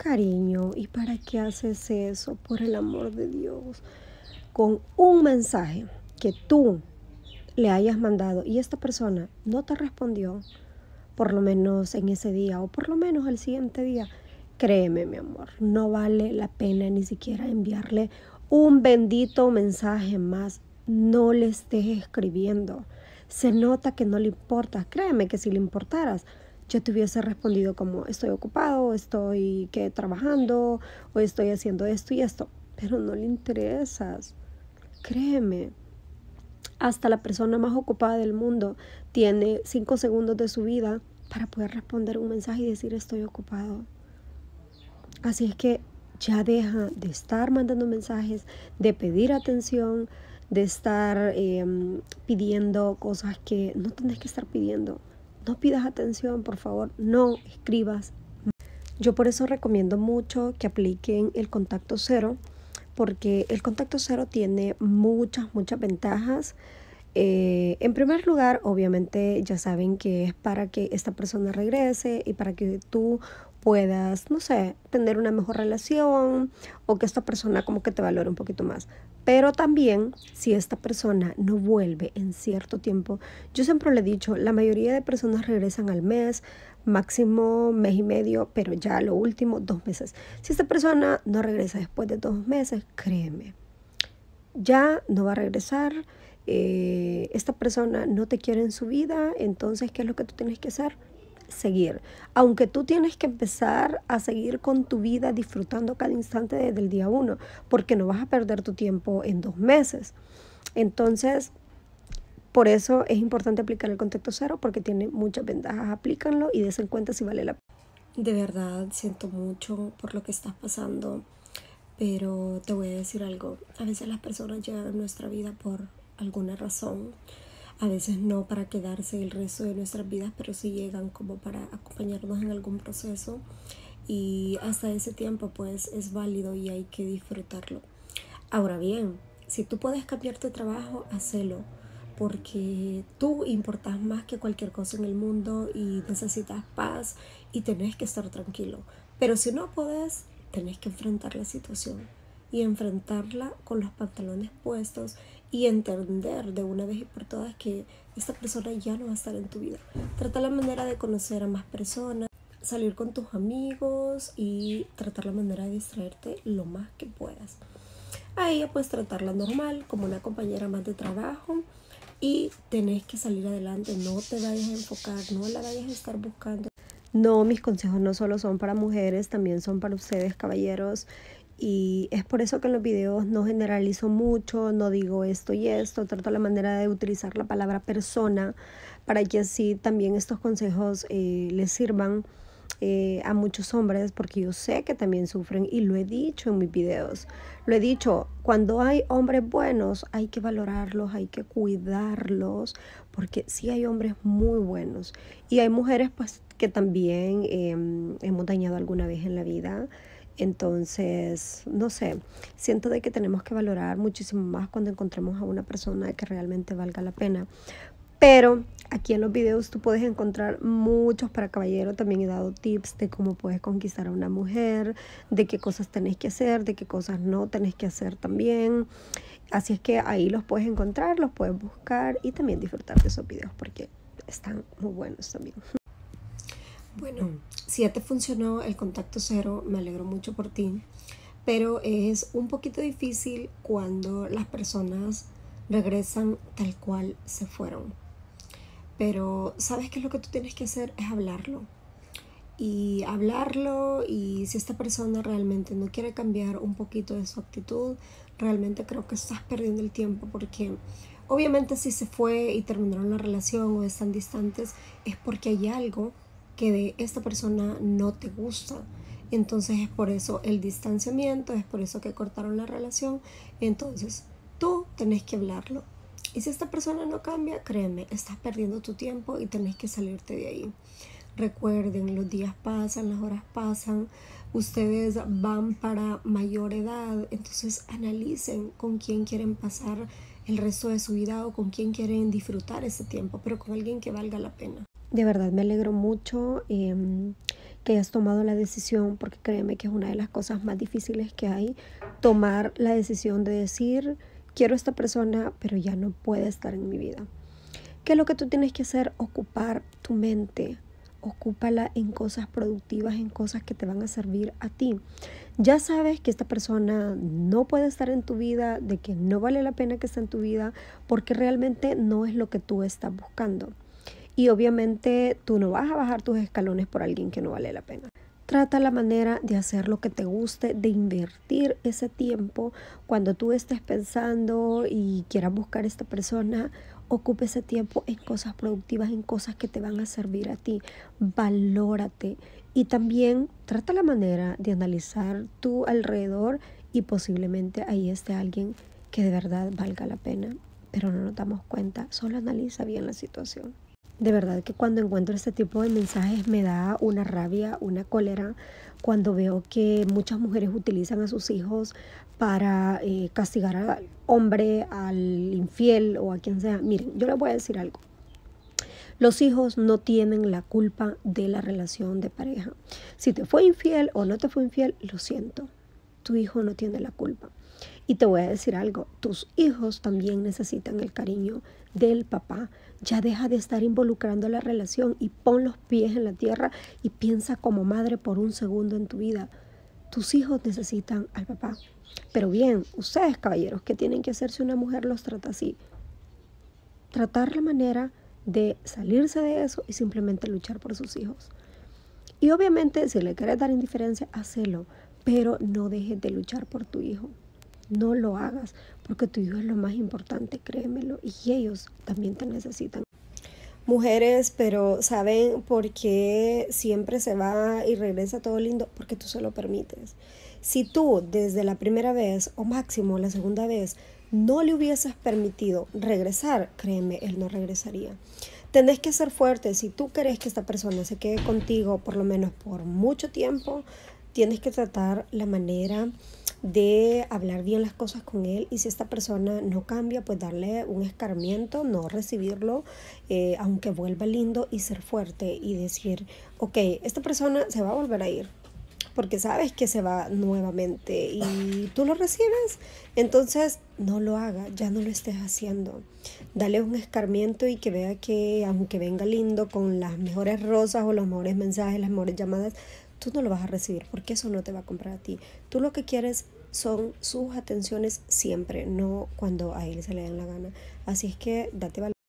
Cariño, ¿y para qué haces eso? Por el amor de Dios. Con un mensaje que tú le hayas mandado y esta persona no te respondió, por lo menos en ese día o por lo menos el siguiente día, créeme, mi amor, no vale la pena ni siquiera enviarle un bendito mensaje más. No le estés escribiendo. Se nota que no le importa. Créeme que si le importaras, yo te hubiese respondido como estoy ocupado, estoy trabajando o estoy haciendo esto y esto, pero no le interesas. Créeme, hasta la persona más ocupada del mundo tiene 5 segundos de su vida para poder responder un mensaje y decir estoy ocupado. Así es que ya deja de estar mandando mensajes, de pedir atención, de estar pidiendo cosas que no tenés que estar pidiendo. No pidas atención, por favor, no escribas. Yo por eso recomiendo mucho que apliquen el contacto cero, porque el contacto cero tiene muchas ventajas. En primer lugar, obviamente ya saben que es para que esta persona regrese y para que tú puedas, no sé, tener una mejor relación o que esta persona como que te valore un poquito más. Pero también, si esta persona no vuelve en cierto tiempo, yo siempre le he dicho, la mayoría de personas regresan al mes, máximo mes y medio, pero ya lo último 2 meses. Si esta persona no regresa después de 2 meses, créeme, ya no va a regresar. Esta persona no te quiere en su vida, entonces ¿qué es lo que tú tienes que hacer? Seguir, aunque tú tienes que empezar a seguir con tu vida disfrutando cada instante desde el día 1, porque no vas a perder tu tiempo en 2 meses. Entonces, por eso es importante aplicar el contacto cero, porque tiene muchas ventajas. Aplícanlo y des en cuenta si vale la pena. De verdad siento mucho por lo que estás pasando, pero te voy a decir algo. A veces las personas llegan a nuestra vida por alguna razón, a veces no para quedarse el resto de nuestras vidas, pero sí llegan como para acompañarnos en algún proceso, y hasta ese tiempo pues es válido y hay que disfrutarlo. Ahora bien, si tú puedes cambiar tu trabajo, hacelo, porque tú importas más que cualquier cosa en el mundo y necesitas paz y tenés que estar tranquilo. Pero si no podés, tenés que enfrentar la situación y enfrentarla con los pantalones puestos y entender de una vez y por todas que esta persona ya no va a estar en tu vida. Trata la manera de conocer a más personas, salir con tus amigos y tratar la manera de distraerte lo más que puedas. A ella pues tratarla normal, como una compañera más de trabajo, y tenés que salir adelante. No te vayas a enfocar, no la vayas a estar buscando. No, mis consejos no solo son para mujeres, también son para ustedes, caballeros. Y es por eso que en los videos no generalizo mucho, no digo esto y esto, trato la manera de utilizar la palabra persona para que así también estos consejos les sirvan a muchos hombres, porque yo sé que también sufren y lo he dicho en mis videos. Lo he dicho, cuando hay hombres buenos hay que valorarlos, hay que cuidarlos, porque sí hay hombres muy buenos y hay mujeres pues que también hemos dañado alguna vez en la vida. Entonces, no sé, siento de que tenemos que valorar muchísimo más cuando encontremos a una persona que realmente valga la pena. Pero aquí en los videos tú puedes encontrar muchos para caballero. También he dado tips de cómo puedes conquistar a una mujer, de qué cosas tenés que hacer, de qué cosas no tenés que hacer también. Así es que ahí los puedes encontrar, los puedes buscar y también disfrutar de esos videos porque están muy buenos también. Bueno, si ya te funcionó el contacto cero, me alegro mucho por ti, pero es un poquito difícil cuando las personas regresan tal cual se fueron. Pero ¿sabes qué es lo que tú tienes que hacer? Es hablarlo. Y hablarlo, y si esta persona realmente no quiere cambiar un poquito de su actitud, realmente creo que estás perdiendo el tiempo, porque obviamente si se fue y terminaron la relación o están distantes es porque hay algo que de esta persona no te gusta. Entonces es por eso el distanciamiento, es por eso que cortaron la relación. Entonces tú tenés que hablarlo. Y si esta persona no cambia, créeme, estás perdiendo tu tiempo y tenés que salirte de ahí. Recuerden, los días pasan, las horas pasan, ustedes van para mayor edad, entonces analicen con quién quieren pasar el resto de su vida o con quién quieren disfrutar ese tiempo, pero con alguien que valga la pena. De verdad me alegro mucho que hayas tomado la decisión, porque créeme que es una de las cosas más difíciles que hay, tomar la decisión de decir, quiero a esta persona, pero ya no puede estar en mi vida. ¿Qué es lo que tú tienes que hacer? Ocupar tu mente. Ocúpala en cosas productivas, en cosas que te van a servir a ti. Ya sabes que esta persona no puede estar en tu vida, de que no vale la pena que esté en tu vida, porque realmente no es lo que tú estás buscando. Y obviamente tú no vas a bajar tus escalones por alguien que no vale la pena. Trata la manera de hacer lo que te guste, de invertir ese tiempo. Cuando tú estés pensando y quieras buscar a esta persona, ocupe ese tiempo en cosas productivas, en cosas que te van a servir a ti. Valórate y también trata la manera de analizar tu alrededor y posiblemente ahí esté alguien que de verdad valga la pena, pero no nos damos cuenta. Solo analiza bien la situación. De verdad que cuando encuentro este tipo de mensajes me da una rabia, una cólera, cuando veo que muchas mujeres utilizan a sus hijos para castigar al hombre, al infiel o a quien sea. Miren, yo les voy a decir algo. Los hijos no tienen la culpa de la relación de pareja. Si te fue infiel o no te fue infiel, lo siento. Tu hijo no tiene la culpa. Y te voy a decir algo, tus hijos también necesitan el cariño del papá. Ya deja de estar involucrando la relación y pon los pies en la tierra y piensa como madre por un segundo en tu vida. Tus hijos necesitan al papá. Pero bien, ustedes caballeros, ¿qué tienen que hacer si una mujer los trata así? Tratar la manera de salirse de eso y simplemente luchar por sus hijos. Y obviamente si le quieres dar indiferencia, hacelo, pero no dejes de luchar por tu hijo. No lo hagas, porque tu hijo es lo más importante, créemelo, y ellos también te necesitan. Mujeres, pero ¿saben por qué siempre se va y regresa todo lindo? Porque tú se lo permites. Si tú desde la primera vez o máximo la segunda vez no le hubieses permitido regresar, créeme, él no regresaría. Tenés que ser fuerte. Si tú querés que esta persona se quede contigo por lo menos por mucho tiempo, tienes que tratar la manera de hablar bien las cosas con él, y si esta persona no cambia, pues darle un escarmiento, no recibirlo, aunque vuelva lindo, y ser fuerte y decir, ok, esta persona se va a volver a ir porque sabes que se va nuevamente y tú lo recibes, entonces no lo haga, ya no lo estés haciendo. Dale un escarmiento y que vea que aunque venga lindo con las mejores rosas o los mejores mensajes, las mejores llamadas, tú no lo vas a recibir porque eso no te va a comprar a ti. Tú lo que quieres son sus atenciones siempre, no cuando a él se le den la gana. Así es que date valor.